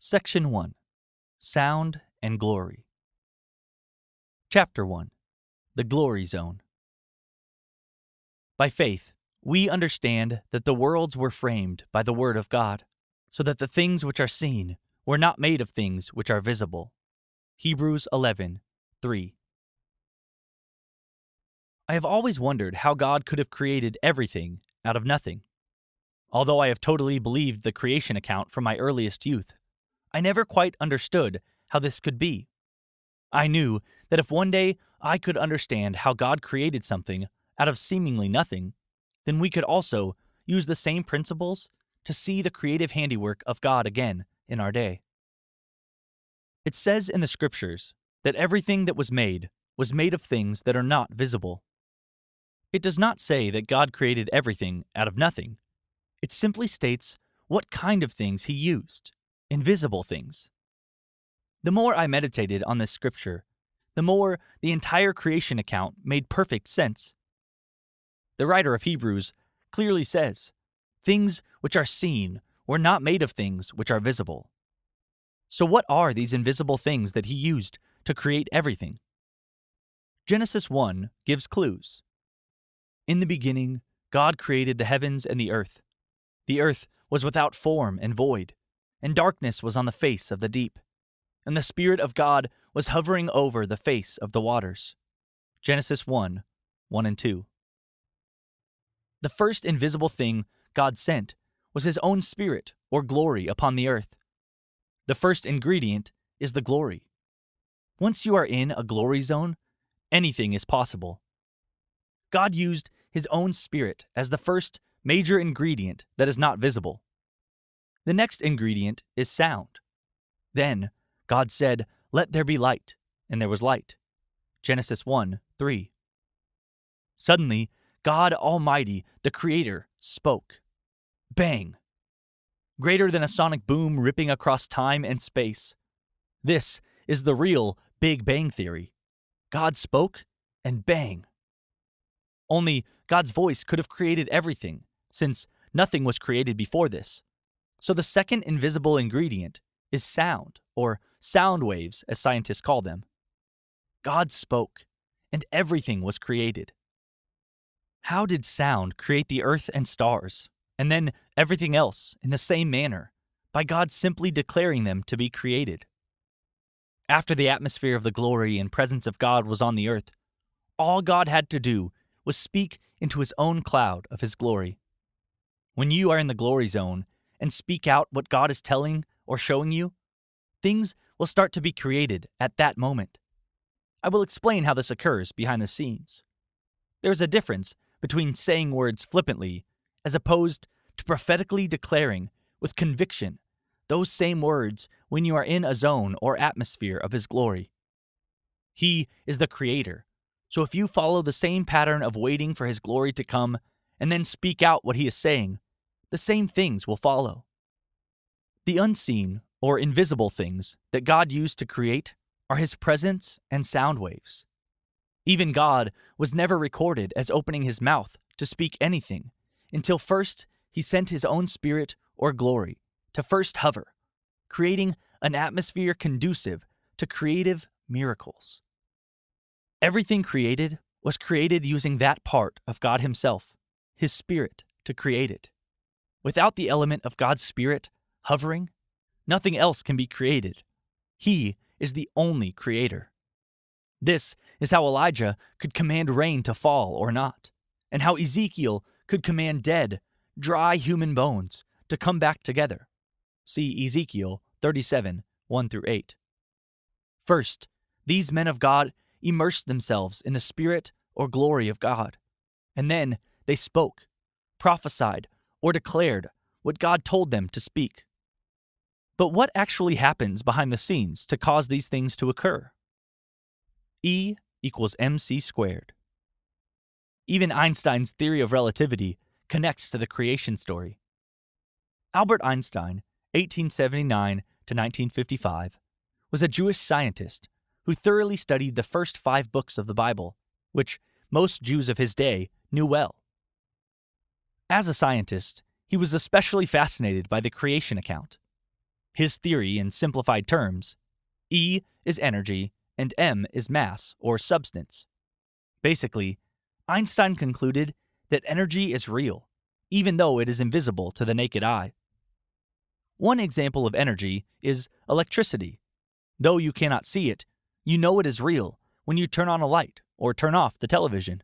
Section 1. Sound and Glory. Chapter 1. The Glory Zone. By faith, we understand that the worlds were framed by the Word of God, so that the things which are seen were not made of things which are visible. Hebrews 11:3. I have always wondered how God could have created everything out of nothing. Although I have totally believed the creation account from my earliest youth, I never quite understood how this could be. I knew that if one day I could understand how God created something out of seemingly nothing, then we could also use the same principles to see the creative handiwork of God again in our day. It says in the Scriptures that everything that was made of things that are not visible. It does not say that God created everything out of nothing. It simply states what kind of things He used, invisible things. The more I meditated on this scripture, the more the entire creation account made perfect sense. The writer of Hebrews clearly says, "Things which are seen were not made of things which are visible." So what are these invisible things that He used to create everything? Genesis 1 gives clues. In the beginning, God created the heavens and the earth. The earth was without form and void, and darkness was on the face of the deep. And the Spirit of God was hovering over the face of the waters. Genesis 1:1 and 2. The first invisible thing God sent was His own Spirit, or glory, upon the earth. The first ingredient is the glory. Once you are in a glory zone, anything is possible. God used His own Spirit as the first major ingredient that is not visible. The next ingredient is sound. Then God said, "Let there be light," and there was light. Genesis 1:3. Suddenly, God Almighty, the Creator, spoke. Bang! Greater than a sonic boom ripping across time and space. This is the real Big Bang Theory. God spoke, and bang! Only God's voice could have created everything, since nothing was created before this. So the second invisible ingredient is sound, or sound waves, as scientists call them. God spoke, and everything was created. How did sound create the earth and stars, and then everything else in the same manner, by God simply declaring them to be created? After the atmosphere of the glory and presence of God was on the earth, all God had to do was speak into His own cloud of His glory. When you are in the glory zone and speak out what God is telling or showing you, things will start to be created at that moment. I will explain how this occurs behind the scenes. There is a difference between saying words flippantly as opposed to prophetically declaring with conviction those same words when you are in a zone or atmosphere of His glory. He is the Creator, so if you follow the same pattern of waiting for His glory to come and then speak out what He is saying, the same things will follow. The unseen or invisible things that God used to create are His presence and sound waves. Even God was never recorded as opening His mouth to speak anything until first He sent His own Spirit or glory to first hover, creating an atmosphere conducive to creative miracles. Everything created was created using that part of God Himself, His Spirit, to create it. Without the element of God's Spirit hovering, nothing else can be created. He is the only creator. This is how Elijah could command rain to fall or not, and how Ezekiel could command dead, dry human bones to come back together. See Ezekiel 37:1-8. First, these men of God immersed themselves in the Spirit or glory of God, and then they spoke, prophesied, or declared what God told them to speak. But what actually happens behind the scenes to cause these things to occur? E = mc². Even Einstein's theory of relativity connects to the creation story. Albert Einstein, 1879 to 1955, was a Jewish scientist who thoroughly studied the first 5 books of the Bible, which most Jews of his day knew well. As a scientist, he was especially fascinated by the creation account. His theory, in simplified terms: E is energy and m is mass or substance. Basically, Einstein concluded that energy is real, even though it is invisible to the naked eye. One example of energy is electricity. Though you cannot see it, you know it is real when you turn on a light or turn off the television.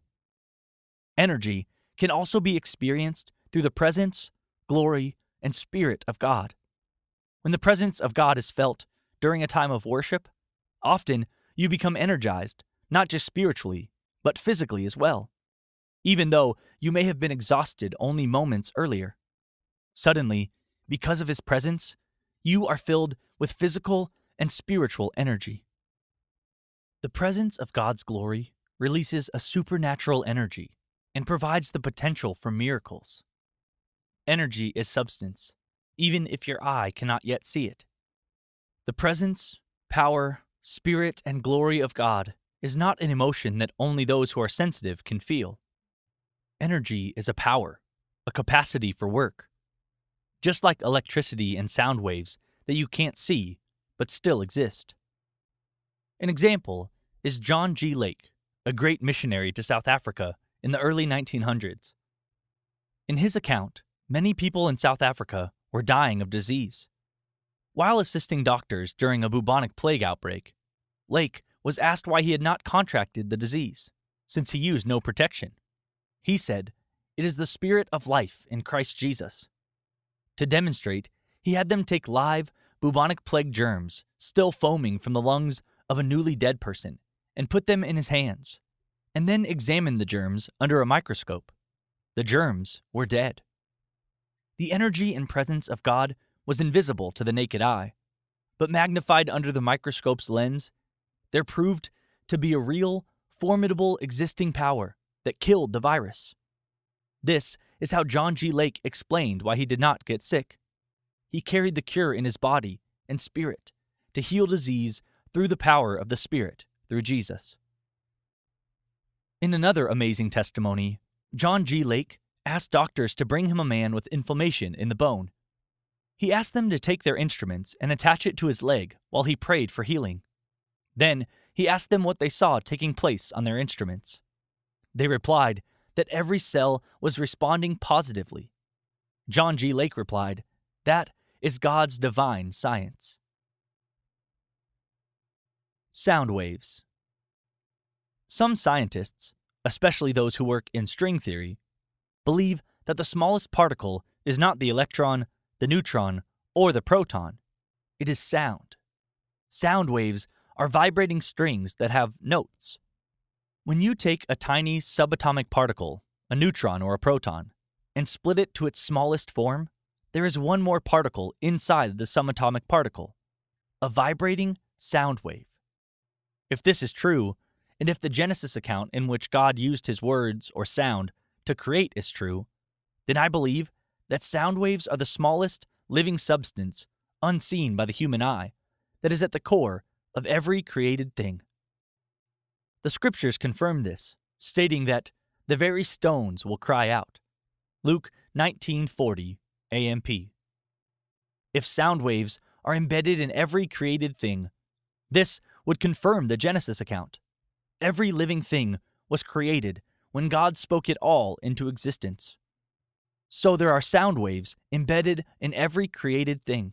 Energy can also be experienced through the presence, glory, and spirit of God. When the presence of God is felt during a time of worship, often you become energized, not just spiritually, but physically as well, even though you may have been exhausted only moments earlier. Suddenly, because of His presence, you are filled with physical and spiritual energy. The presence of God's glory releases a supernatural energy and provides the potential for miracles. Energy is substance, even if your eye cannot yet see it. The presence, power, spirit, and glory of God is not an emotion that only those who are sensitive can feel. Energy is a power, a capacity for work. Just like electricity and sound waves that you can't see but still exist. An example is John G. Lake, a great missionary to South Africa in the early 1900s. In his account, many people in South Africa were dying of disease. While assisting doctors during a bubonic plague outbreak, Lake was asked why he had not contracted the disease, since he used no protection. He said, "It is the spirit of life in Christ Jesus." To demonstrate, he had them take live bubonic plague germs, still foaming from the lungs of a newly dead person, and put them in his hands, and then examine the germs under a microscope. The germs were dead. The energy and presence of God was invisible to the naked eye, but magnified under the microscope's lens, there proved to be a real, formidable existing power that killed the virus. This is how John G. Lake explained why he did not get sick. He carried the cure in his body and spirit to heal disease through the power of the Spirit through Jesus. In another amazing testimony, John G. Lake asked doctors to bring him a man with inflammation in the bone. He asked them to take their instruments and attach it to his leg while he prayed for healing. Then he asked them what they saw taking place on their instruments. They replied that every cell was responding positively. John G. Lake replied, "That is God's divine science." Sound waves. Some scientists, especially those who work in string theory, believe that the smallest particle is not the electron, the neutron, or the proton. It is sound. Sound waves are vibrating strings that have notes. When you take a tiny subatomic particle, a neutron or a proton, and split it to its smallest form, there is one more particle inside the subatomic particle, a vibrating sound wave. If this is true, and if the Genesis account in which God used His words or sound to create is true, then I believe that sound waves are the smallest living substance unseen by the human eye that is at the core of every created thing. The scriptures confirm this, stating that the very stones will cry out. Luke 19:40 AMP. If sound waves are embedded in every created thing, this would confirm the Genesis account. Every living thing was created when God spoke it all into existence. So there are sound waves embedded in every created thing.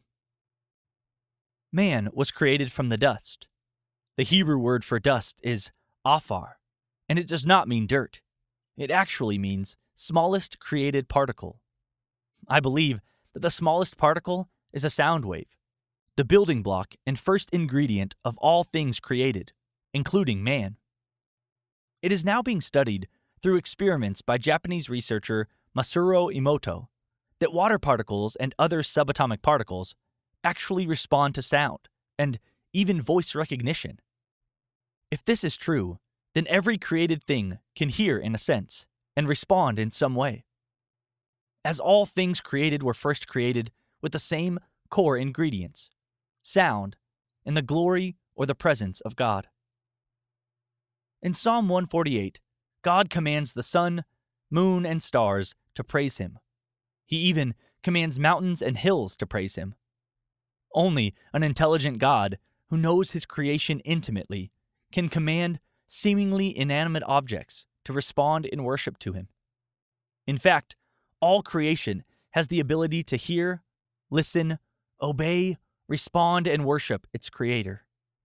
Man was created from the dust. The Hebrew word for dust is afar, and it does not mean dirt. It actually means smallest created particle. I believe that the smallest particle is a sound wave, the building block and first ingredient of all things created, including man. It is now being studied through experiments by Japanese researcher Masaru Emoto that water particles and other subatomic particles actually respond to sound and even voice recognition. If this is true, then every created thing can hear in a sense and respond in some way. As all things created were first created with the same core ingredients, sound, and the glory or the presence of God. In Psalm 148, God commands the sun, moon, and stars to praise Him. He even commands mountains and hills to praise Him. Only an intelligent God who knows his creation intimately can command seemingly inanimate objects to respond in worship to him. In fact, all creation has the ability to hear, listen, obey, respond, and worship its creator.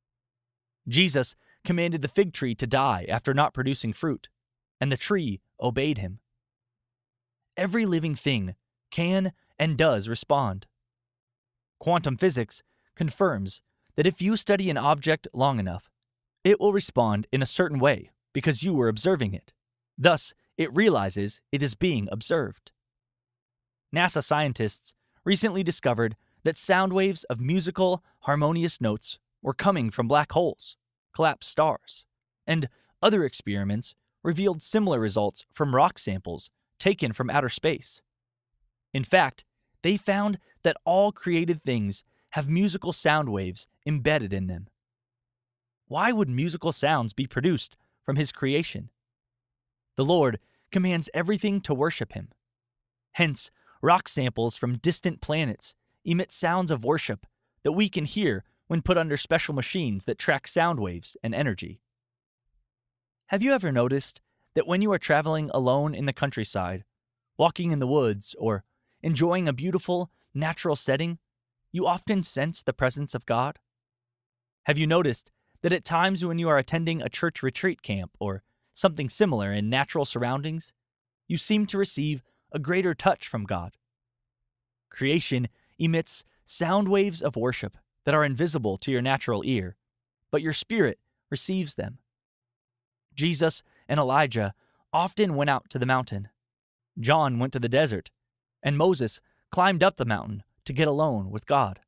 Jesus commanded the fig tree to die after not producing fruit, and the tree obeyed him. Every living thing can and does respond. Quantum physics confirms that if you study an object long enough, it will respond in a certain way because you were observing it. Thus, it realizes it is being observed. NASA scientists recently discovered that sound waves of musical, harmonious notes were coming from black holes, collapsed stars, and other experiments revealed similar results from rock samples taken from outer space. In fact, they found that all created things have musical sound waves embedded in them. Why would musical sounds be produced from his creation? The Lord commands everything to worship him. Hence, rock samples from distant planets emit sounds of worship that we can hear when put under special machines that track sound waves and energy. Have you ever noticed that when you are traveling alone in the countryside, walking in the woods, or enjoying a beautiful, natural setting, you often sense the presence of God? Have you noticed that at times when you are attending a church retreat camp or something similar in natural surroundings, you seem to receive a greater touch from God? Creation emits sound waves of worship that are invisible to your natural ear, but your spirit receives them. Jesus and Elijah often went out to the mountain. John went to the desert, and Moses climbed up the mountain to get alone with God.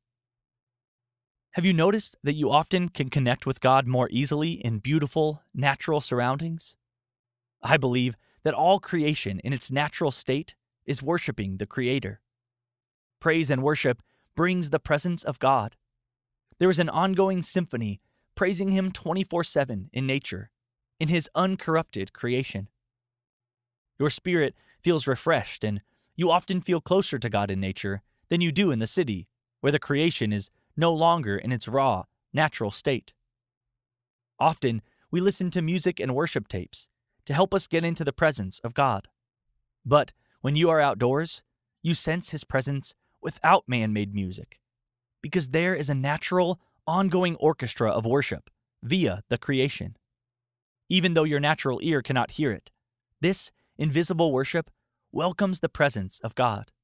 Have you noticed that you often can connect with God more easily in beautiful, natural surroundings? I believe that all creation in its natural state is worshiping the Creator. Praise and worship brings the presence of God. There is an ongoing symphony praising Him 24/7 in nature, in His uncorrupted creation. Your spirit feels refreshed, and you often feel closer to God in nature than you do in the city, where the creation is no longer in its raw, natural state. Often, we listen to music and worship tapes to help us get into the presence of God. But when you are outdoors, you sense His presence without man-made music, because there is a natural, ongoing orchestra of worship via the creation. Even though your natural ear cannot hear it, this invisible worship welcomes the presence of God.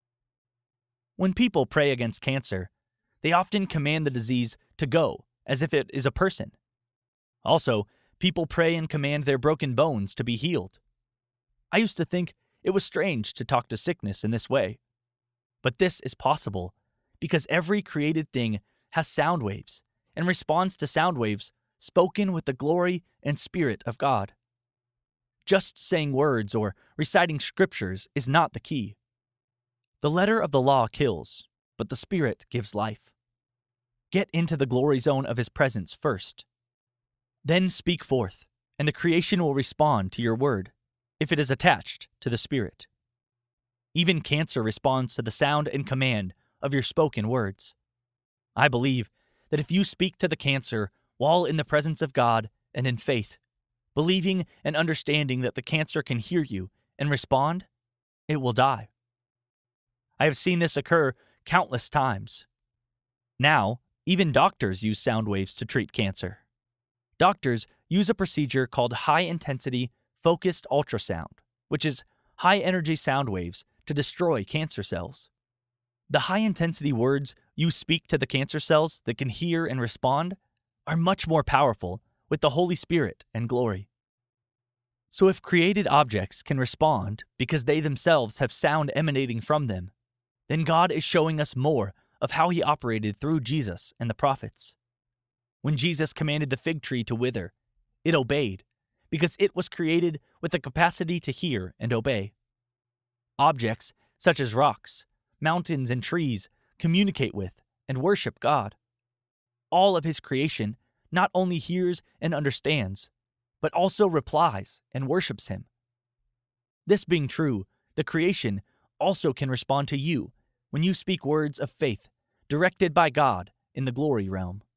When people pray against cancer, they often command the disease to go as if it is a person. Also, people pray and command their broken bones to be healed. I used to think it was strange to talk to sickness in this way. But this is possible because every created thing has sound waves and responds to sound waves spoken with the glory and spirit of God. Just saying words or reciting scriptures is not the key. The letter of the law kills, but the Spirit gives life. Get into the glory zone of His presence first. Then speak forth, and the creation will respond to your word, if it is attached to the Spirit. Even cancer responds to the sound and command of your spoken words. I believe that if you speak to the cancer while in the presence of God and in faith, believing and understanding that the cancer can hear you and respond, it will die. I have seen this occur countless times. Now, even doctors use sound waves to treat cancer. Doctors use a procedure called high-intensity focused ultrasound, which is high-energy sound waves to destroy cancer cells. The high-intensity words you speak to the cancer cells that can hear and respond are much more powerful with the Holy Spirit and glory. So if created objects can respond because they themselves have sound emanating from them, then God is showing us more of how He operated through Jesus and the prophets. When Jesus commanded the fig tree to wither, it obeyed because it was created with the capacity to hear and obey. Objects such as rocks, mountains, and trees communicate with and worship God. All of His creation not only hears and understands, but also replies and worships Him. This being true, the creation also can respond to you when you speak words of faith directed by God in the glory realm.